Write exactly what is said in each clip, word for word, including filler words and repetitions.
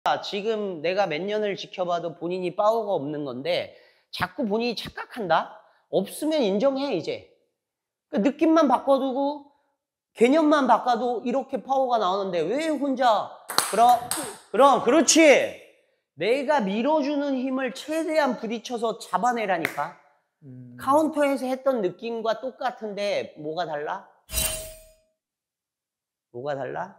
지금 내가 몇 년을 지켜봐도 본인이 파워가 없는 건데 자꾸 본인이 착각한다? 없으면 인정해 이제. 그러니까 느낌만 바꿔두고 개념만 바꿔도 이렇게 파워가 나오는데 왜 혼자 그럼 그럼 그렇지. 내가 밀어주는 힘을 최대한 부딪혀서 잡아내라니까. 음. 카운터에서 했던 느낌과 똑같은데 뭐가 달라? 뭐가 달라?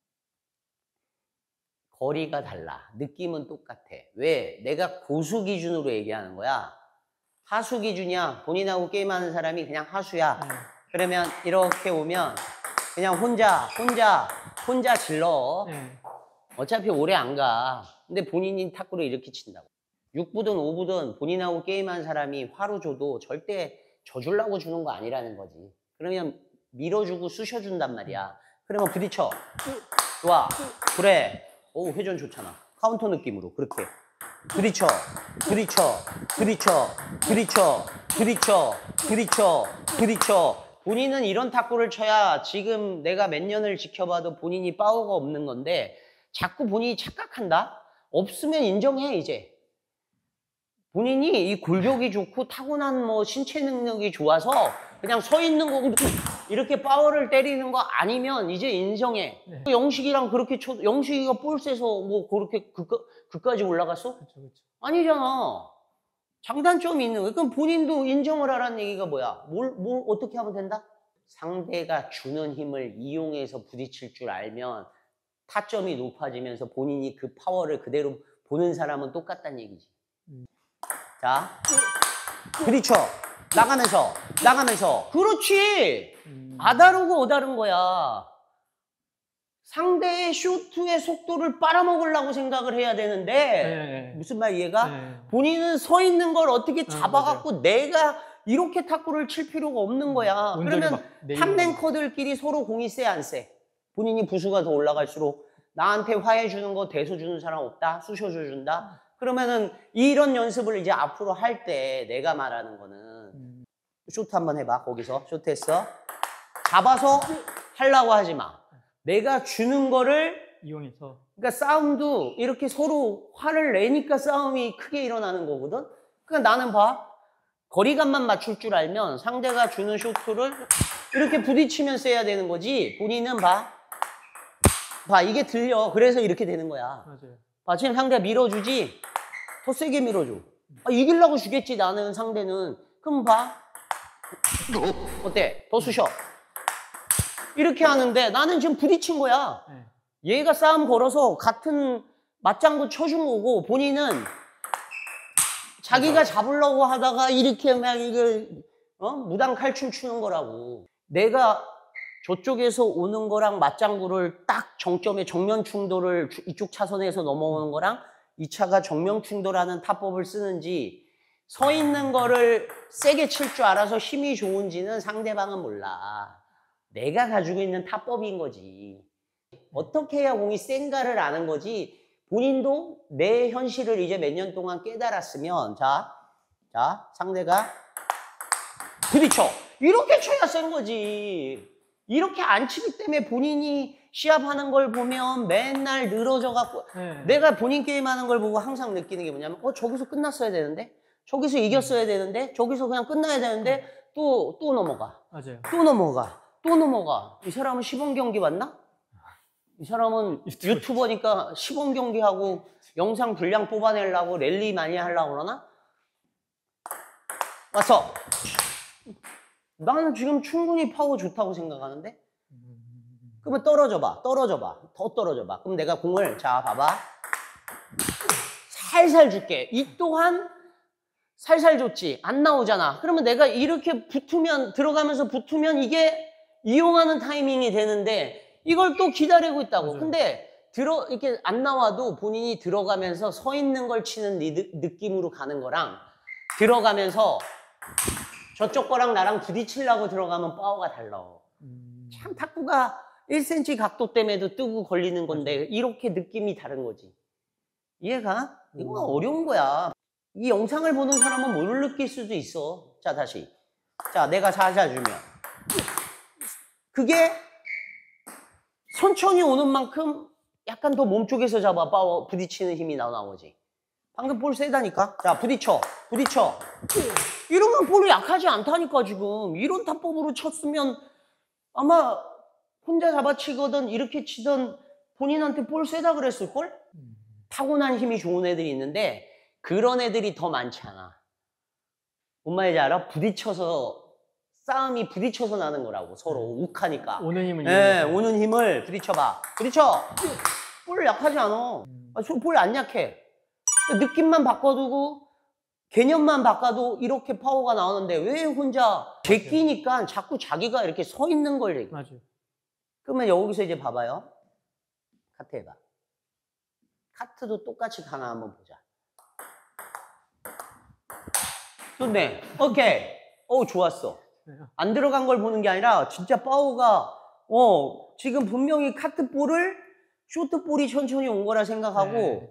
거리가 달라. 느낌은 똑같아. 왜? 내가 고수 기준으로 얘기하는 거야. 하수 기준이야. 본인하고 게임하는 사람이 그냥 하수야. 음. 그러면 이렇게 오면 그냥 혼자 혼자 혼자 질러. 음. 어차피 오래 안 가. 근데 본인이 탁구를 이렇게 친다고. 육 부든 오 부든 본인하고 게임한 사람이 화로 줘도 절대 져주려고 주는 거 아니라는 거지. 그러면 밀어주고 쑤셔준단 말이야. 그러면 부딪혀. 좋아. 그래. 오, 회전 좋잖아. 카운터 느낌으로. 그렇게. 부딪혀. 부딪혀. 부딪혀. 부딪혀. 부딪혀. 부딪혀. 부딪혀. 본인은 이런 탁구를 쳐야 지금 내가 몇 년을 지켜봐도 본인이 파워가 없는 건데 자꾸 본인이 착각한다? 없으면 인정해 이제. 본인이 이 골격이 좋고 타고난 뭐 신체 능력이 좋아서 그냥 서 있는 거 이렇게 파워를 때리는 거 아니면 이제 인정해. 네. 영식이랑 그렇게 쳐, 영식이가 볼셋에서 뭐 그렇게 그까, 그까지 올라갔어? 그쵸, 그쵸. 아니잖아. 장단점이 있는 거야. 그럼 본인도 인정을 하라는 얘기가 뭐야? 뭘, 뭘 어떻게 하면 된다? 상대가 주는 힘을 이용해서 부딪힐 줄 알면 타점이 높아지면서 본인이 그 파워를 그대로 보는 사람은 똑같다는 얘기지. 음. 자, 부딪혀. 나가면서, 나가면서. 그렇지! 음. 아다르고 어다른 거야. 상대의 슈트의 속도를 빨아먹으려고 생각을 해야 되는데, 네. 무슨 말 이해가? 네. 본인은 서 있는 걸 어떻게 잡아갖고 아, 내가 이렇게 탁구를 칠 필요가 없는 거야. 음. 그러면 탑랭커들끼리 서로 공이 세, 안 세? 본인이 부수가 더 올라갈수록 나한테 화해주는 거 대소주는 사람 없다? 쑤셔줘준다? 그러면은 이런 연습을 이제 앞으로 할 때 내가 말하는 거는 음. 쇼트 한번 해봐. 거기서 쇼트 했어. 잡아서 하려고 하지 마. 내가 주는 거를 이용해서. 그러니까 싸움도 이렇게 서로 화를 내니까 싸움이 크게 일어나는 거거든. 그러니까 나는 봐. 거리감만 맞출 줄 알면 상대가 주는 쇼트를 이렇게 부딪히면 써야 되는 거지. 본인은 봐. 봐, 이게 들려. 그래서 이렇게 되는 거야. 맞아요. 봐, 지금 상대가 밀어주지. 더 세게 밀어줘. 아, 이기려고 주겠지, 나는, 상대는. 그럼 봐. 어때? 더 쑤셔. 이렇게 하는데 나는 지금 부딪힌 거야. 얘가 싸움 걸어서 같은 맞장구 쳐준 거고 본인은 자기가 잡으려고 하다가 이렇게 막 이거 어? 무당 칼춤 추는 거라고. 내가 저쪽에서 오는 거랑 맞장구를 딱 정점에 정면 충돌을 이쪽 차선에서 넘어오는 거랑 이 차가 정면 충돌하는 타법을 쓰는지 서 있는 거를 세게 칠 줄 알아서 힘이 좋은지는 상대방은 몰라. 내가 가지고 있는 타법인 거지. 어떻게 해야 공이 센가를 아는 거지. 본인도 내 현실을 이제 몇 년 동안 깨달았으면 자, 자 상대가 부딪혀. 이렇게 쳐야 센 거지. 이렇게 안 치기 때문에 본인이 시합하는 걸 보면 맨날 늘어져 갖고 네. 내가 본인 게임하는 걸 보고 항상 느끼는 게 뭐냐면 어 저기서 끝났어야 되는데 저기서 이겼어야 되는데 저기서 그냥 끝나야 되는데 또, 또 넘어가. 맞아요. 또 넘어가. 또 넘어가. 이 사람은 시범 경기 봤나? 이 사람은 유튜브. 유튜버니까 시범 경기 하고 영상 분량 뽑아내려고 랠리 많이 하려고 그러나? 왔어. 나는 지금 충분히 파워 좋다고 생각하는데? 그러면 떨어져 봐. 떨어져 봐. 더 떨어져 봐. 그럼 내가 공을 자 봐봐. 살살 줄게. 이 또한 살살 줬지. 안 나오잖아. 그러면 내가 이렇게 붙으면 들어가면서 붙으면 이게 이용하는 타이밍이 되는데 이걸 또 기다리고 있다고. 맞아요. 근데 들어 이렇게 안 나와도 본인이 들어가면서 서 있는 걸 치는 리, 느낌으로 가는 거랑 들어가면서 저쪽 거랑 나랑 부딪히려고 들어가면 파워가 달라. 음... 참 탁구가 일 센티미터 각도 때문에도 뜨고 걸리는 건데 맞아요. 이렇게 느낌이 다른 거지. 이해가? 이거 음... 어려운 거야. 이 영상을 보는 사람은 뭘 느낄 수도 있어. 자 다시. 자 내가 살살 주면 그게 천천히 오는 만큼 약간 더 몸쪽에서 잡아. 파워 부딪히는 힘이 나 나오지. 방금 볼 세다니까. 자, 부딪혀. 부딪혀. 이러면 볼이 약하지 않다니까 지금. 이런 타법으로 쳤으면 아마 혼자 잡아치거든 이렇게 치던 본인한테 볼 세다 그랬을걸? 타고난 힘이 좋은 애들이 있는데 그런 애들이 더 많지 않아. 뭔 말인지 알아? 부딪혀서 싸움이 부딪혀서 나는 거라고. 서로 욱하니까. 오는 힘을 예, 이용해서. 오는 힘을 부딪혀봐. 부딪혀. 볼 약하지 않아. 아, 볼 안 약해. 느낌만 바꿔두고 개념만 바꿔도 이렇게 파워가 나오는데 왜 혼자 제끼니까 자꾸 자기가 이렇게 서 있는 걸 얘기해. 맞아요. 그러면 여기서 이제 봐봐요. 카트 해봐. 카트도 똑같이 가나 한번 보자. 좋네. 오케이. 어 좋았어. 안 들어간 걸 보는 게 아니라 진짜 파워가 어 지금 분명히 카트볼을 쇼트볼이 천천히 온 거라 생각하고 네.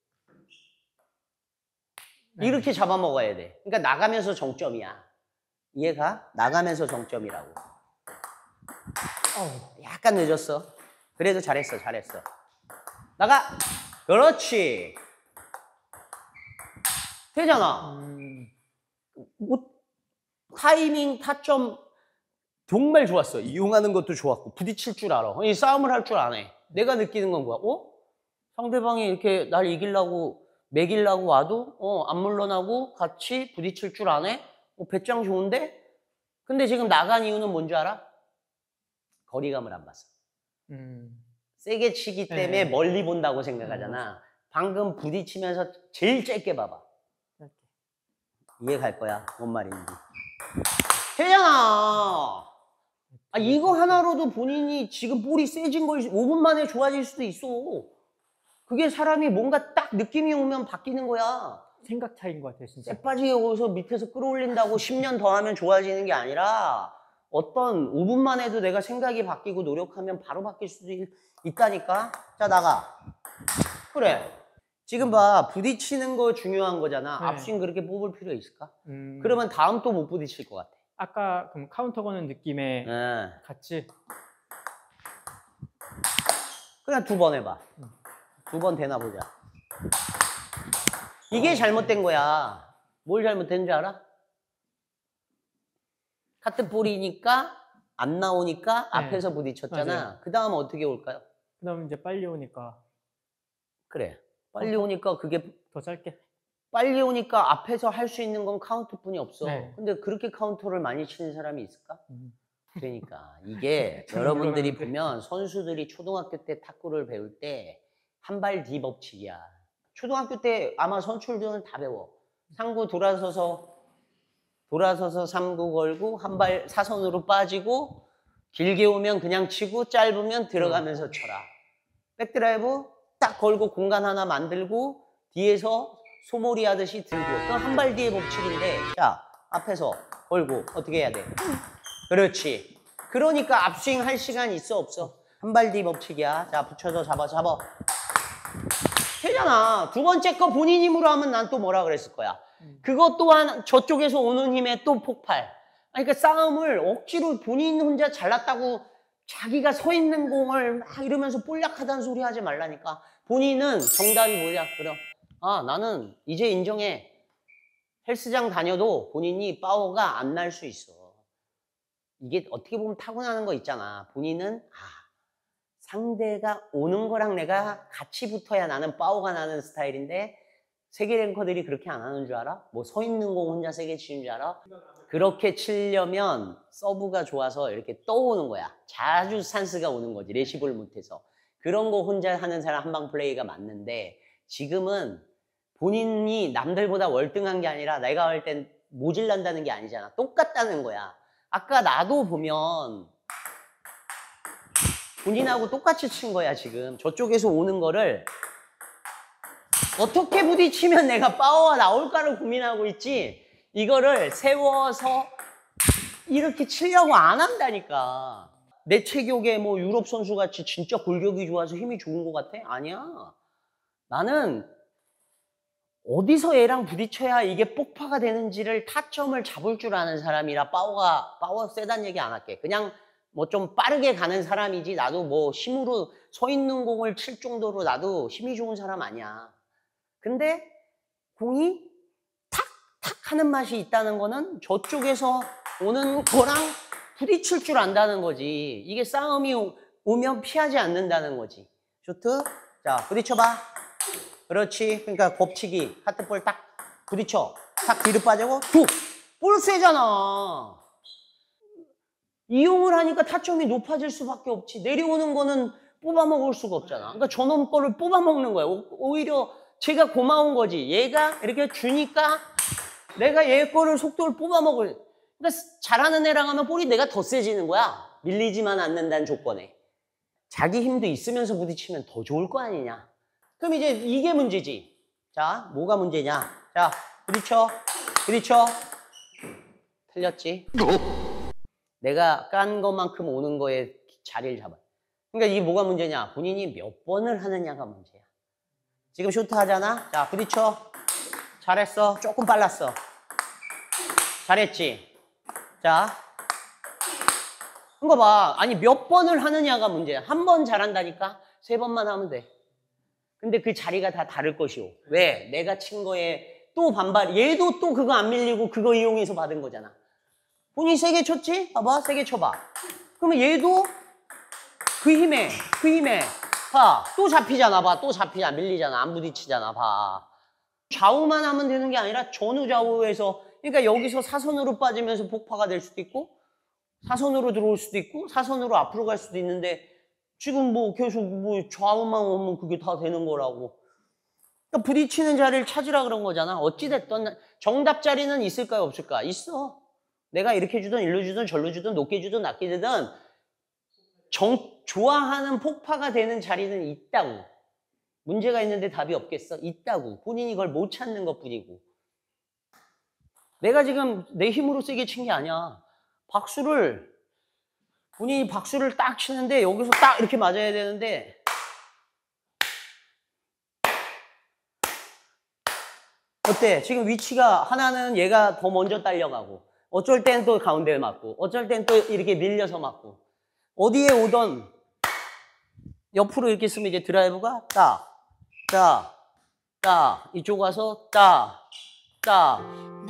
이렇게 잡아먹어야 돼. 그러니까 나가면서 정점이야. 이해가? 나가면서 정점이라고. 어우. 약간 늦었어. 그래도 잘했어, 잘했어. 나가! 그렇지. 되잖아. 음. 뭐, 타이밍, 타점 정말 좋았어. 이용하는 것도 좋았고 부딪힐 줄 알아. 이 싸움을 할 줄 아네. 내가 느끼는 건 뭐야? 어? 상대방이 이렇게 날 이기려고 매기려고 와도 어, 안 물러나고 같이 부딪힐 줄 아네? 어, 배짱 좋은데? 근데 지금 나간 이유는 뭔지 알아? 거리감을 안 봤어. 음. 세게 치기 때문에 네. 멀리 본다고 생각하잖아. 방금 부딪히면서 제일 짧게 봐봐. 짧게. 이해 갈 거야. 뭔 말인지. 되잖아. 아, 이거 하나로도 본인이 지금 볼이 세진 걸 오 분 만에 좋아질 수도 있어. 그게 사람이 뭔가 딱 느낌이 오면 바뀌는 거야. 생각 차이인 것 같아요, 진짜. 쎄 빠지게 거기서 밑에서 끌어올린다고 십 년 더 하면 좋아지는 게 아니라 어떤 오 분만 해도 내가 생각이 바뀌고 노력하면 바로 바뀔 수도 있, 있다니까. 자, 나가. 그래. 지금 봐. 부딪히는 거 중요한 거잖아. 네. 앞스윙 그렇게 뽑을 필요 있을까? 음. 그러면 다음 또 못 부딪힐 것 같아. 아까 그럼 카운터 거는 느낌에 네. 같이. 그냥 두 번 해봐. 두 번 되나 보자. 이게 잘못된 거야. 뭘 잘못했는지 알아? 카트볼이니까 안 나오니까 네. 앞에서 부딪혔잖아. 그 다음 어떻게 올까요? 그다음 이제 빨리 오니까 그래. 빨리 오니까 그게 더 짧게. 빨리 오니까 앞에서 할 수 있는 건 카운트뿐이 없어. 네. 근데 그렇게 카운터를 많이 치는 사람이 있을까? 음. 그러니까 이게 저는 여러분들이 몰라가는데. 보면 선수들이 초등학교 때 탁구를 배울 때 한 발 뒤 법칙이야. 초등학교 때 아마 선출들은 다 배워. 상구 돌아서서 돌아서서 삼구 걸고 한 발 사선으로 빠지고 길게 오면 그냥 치고 짧으면 들어가면서 쳐라. 백드라이브 딱 걸고 공간 하나 만들고 뒤에서 소몰이 하듯이 들고. 그건 한 발 뒤의 법칙인데 자 앞에서 걸고 어떻게 해야 돼? 그렇지. 그러니까 앞스윙 할 시간 있어 없어? 한 발 뒤 법칙이야. 자 붙여서 잡아 잡아. 되잖아. 두 번째 거 본인 힘으로 하면 난 또 뭐라 그랬을 거야. 그것 또한 저쪽에서 오는 힘의 또 폭발. 그러니까 싸움을 억지로 본인 혼자 잘났다고 자기가 서 있는 공을 막 이러면서 볼약하다는 소리 하지 말라니까. 본인은 정답이 뭐냐? 그럼 아 나는 이제 인정해. 헬스장 다녀도 본인이 파워가 안 날 수 있어. 이게 어떻게 보면 타고나는 거 있잖아. 본인은 아 상대가 오는 거랑 내가 같이 붙어야 나는 파워가 나는 스타일인데 세계 랭커들이 그렇게 안 하는 줄 알아? 뭐 서 있는 공 혼자 세게 치는 줄 알아? 그렇게 치려면 서브가 좋아서 이렇게 떠오는 거야. 자주 찬스가 오는 거지. 레시브를 못해서. 그런 거 혼자 하는 사람 한방 플레이가 맞는데 지금은 본인이 남들보다 월등한 게 아니라 내가 할 땐 모질란다는 게 아니잖아. 똑같다는 거야. 아까 나도 보면 본인하고 똑같이 친 거야 지금. 저쪽에서 오는 거를 어떻게 부딪히면 내가 파워가 나올까를 고민하고 있지 이거를 세워서 이렇게 치려고 안 한다니까. 내 체격에 뭐 유럽 선수같이 진짜 골격이 좋아서 힘이 좋은 것 같아? 아니야. 나는 어디서 얘랑 부딪혀야 이게 폭파가 되는지를 타점을 잡을 줄 아는 사람이라 파워가 파워 세단 얘기 안 할게. 그냥 뭐 좀 빠르게 가는 사람이지 나도 뭐 힘으로 서 있는 공을 칠 정도로 나도 힘이 좋은 사람 아니야. 근데 공이 탁탁 하는 맛이 있다는 거는 저쪽에서 오는 거랑 부딪힐 줄 안다는 거지. 이게 싸움이 오, 오면 피하지 않는다는 거지. 쇼트. 자, 부딪혀봐. 그렇지. 그러니까 곱치기. 하트볼 딱 부딪혀. 탁 뒤로 빠지고 툭. 볼 세잖아. 이용을 하니까 타점이 높아질 수밖에 없지. 내려오는 거는 뽑아먹을 수가 없잖아. 그러니까 저놈 거를 뽑아먹는 거야. 오, 오히려 제가 고마운 거지. 얘가 이렇게 주니까 내가 얘 거를 속도를 뽑아먹을. 그러니까 잘하는 애랑 하면 볼이 내가 더 세지는 거야. 밀리지만 않는다는 조건에. 자기 힘도 있으면서 부딪히면 더 좋을 거 아니냐. 그럼 이제 이게 문제지. 자, 뭐가 문제냐. 자, 부딪혀. 부딪혀. 틀렸지. 내가 깐 것만큼 오는 거에 자리를 잡아. 그러니까 이게 뭐가 문제냐. 본인이 몇 번을 하느냐가 문제야. 지금 쇼트 하잖아. 자, 부딪혀. 잘했어. 조금 빨랐어. 잘했지. 자, 이거 봐. 아니 몇 번을 하느냐가 문제야. 한 번 잘한다니까. 세 번만 하면 돼. 근데 그 자리가 다 다를 것이오. 왜? 내가 친 거에 또 반발. 얘도 또 그거 안 밀리고 그거 이용해서 받은 거잖아. 본인이 세게 쳤지? 봐봐. 세게 쳐봐. 그러면 얘도 그 힘에 그 힘에 봐. 또 잡히잖아. 봐. 또 잡히잖아. 밀리잖아. 안 부딪히잖아. 봐. 좌우만 하면 되는 게 아니라 전후 좌우에서, 그러니까 여기서 사선으로 빠지면서 폭파가 될 수도 있고 사선으로 들어올 수도 있고 사선으로 앞으로 갈 수도 있는데 지금 뭐 계속 뭐 좌우만 오면 그게 다 되는 거라고. 그러니까 부딪히는 자리를 찾으라 그런 거잖아. 어찌됐든 정답 자리는 있을까요? 없을까? 있어. 내가 이렇게 주든 일로 주든 절로 주든 높게 주든 낮게 주든 정, 좋아하는 폭파가 되는 자리는 있다고. 문제가 있는데 답이 없겠어? 있다고. 본인이 그걸 못 찾는 것뿐이고. 내가 지금 내 힘으로 세게 친 게 아니야. 박수를 본인이 박수를 딱 치는데 여기서 딱 이렇게 맞아야 되는데 어때? 지금 위치가 하나는 얘가 더 먼저 딸려가고 어쩔 땐 또 가운데에 맞고 어쩔 땐 또 이렇게 밀려서 맞고 어디에 오던 옆으로 이렇게 쓰면 이제 드라이브가 딱, 딱, 딱 이쪽 와서 딱, 딱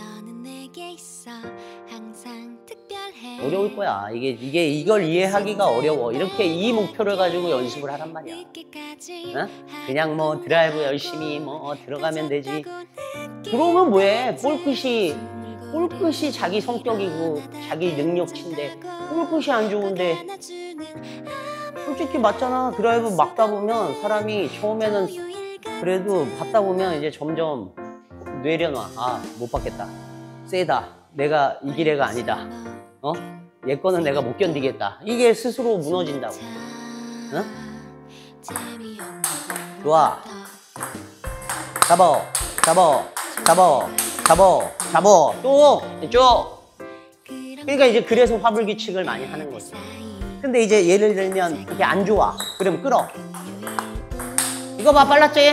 어려울 거야. 이게 이게 이걸 이해하기가 어려워. 이렇게 이 목표를 가지고 연습을 하란 말이야. 어? 그냥 뭐 드라이브 열심히 뭐 들어가면 되지. 그러면 뭐해? 볼끝이 볼끝이 자기 성격이고 자기 능력치인데 볼끝이 안 좋은데 솔직히 맞잖아. 드라이브 막다 보면 사람이 처음에는 그래도 받다 보면 이제 점점 내려놔. 아, 못 받겠다. 세다. 내가 이길 애가 아니다. 어? 얘 거는 내가 못 견디겠다. 이게 스스로 무너진다고. 어? 좋아. 잡어. 잡어. 잡어. 잡어. 잡어. 또 이쪽. 그러니까 이제 그래서 화불규칙을 많이 하는 거지. 근데 이제 예를 들면 이게 안 좋아. 그럼 끌어. 이거 봐. 빨랐지?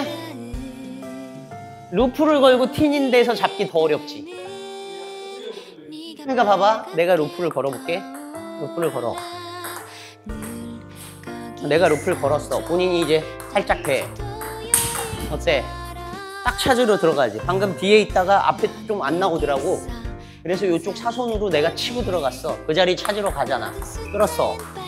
루프를 걸고 틴인 데서 잡기 더 어렵지. 그러니까 봐봐. 내가 루프를 걸어볼게. 루프를 걸어. 내가 루프를 걸었어. 본인이 이제 살짝 돼. 어때? 딱 찾으러 들어가지. 방금 뒤에 있다가 앞에 좀 안 나오더라고. 그래서 이쪽 사선으로 내가 치고 들어갔어. 그 자리 찾으러 가잖아. 끌었어.